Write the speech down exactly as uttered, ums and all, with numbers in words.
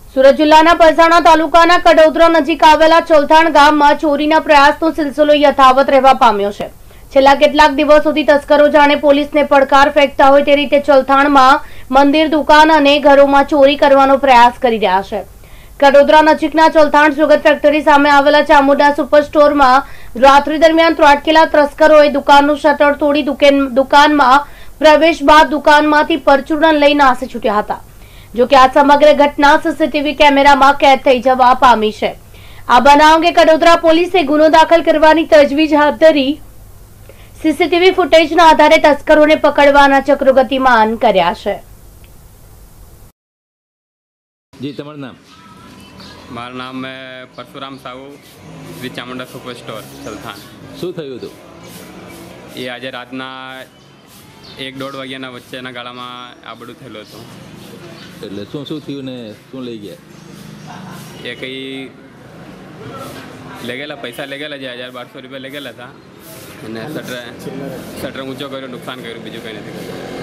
સુરત જિલ્લાના પલસાણા તાલુકાના કડોદરા નજીક આવેલા ચોલથાણ ગામમાં ચોરીના પ્રયાસનો સિલસિલો યથાવત રહેવા પામ્યો છે। છેલ્લા કેટલાક દિવસ સુધી તસ્કરો જાણે પોલીસને પડકાર ફેંકતા હોય તે રીતે ચોલથાણમાં મંદિર, દુકાન અને ઘરોમાં ચોરી કરવાનો પ્રયાસ કરી રહ્યા છે। કડોદરા નજીકના ચોલથાણ સુગર ફેક્ટરી સામે આવેલા ચામુંડા સુપર સ્ટોરમાં રાત્રિ દરમિયાન ત્રાટકેલા તસ્કરોએ દુકાનનું શટર તોડી દુકાનમાં પ્રવેશ બાદ દુકાનમાંથી પરચુરણ લઈ નાસી છૂટ્યા હતા। જો કે આ સમગ્ર ઘટના સીસીટીવી કેમેરામાં કેદ થઈ જવા પામી છે। આ બનાવ અંગે કડોદરા પોલીસે ગુનો દાખલ કરવાની તજવીજ હાથ ધરી સીસીટીવી ફૂટેજના આધારે તસ્કરોને પકડવાના ચક્રો ગતિમાન કર્યા છે। જી, તમારું નામ? મારું નામ પરશુરામ સાહુ, શ્રી ચામુંડા સુપર સ્ટોર ચલથાણ। શું થયું હતું? એ આજે રાતના એક દોઢ વાગ્યાના વચ્ચેના ગાળામાં આ બધું થયેલું હતું। એટલે શું શું થયું ને શું લઈ ગયા? એ કંઈ લઈ ગયેલા પૈસા લઈ ગયેલા, જે હજાર બારસો રૂપિયા લઈ ગયેલા હતા, અને શટર શટર ઊંચો કર્યો, નુકસાન કર્યું, બીજું કંઈ નથી કર્યું।